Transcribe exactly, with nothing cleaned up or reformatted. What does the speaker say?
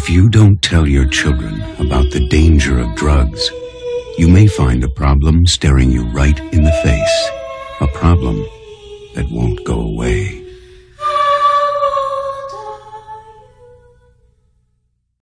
If you don't tell your children about the danger of drugs, you may find a problem staring you right in the face. A problem that won't go away.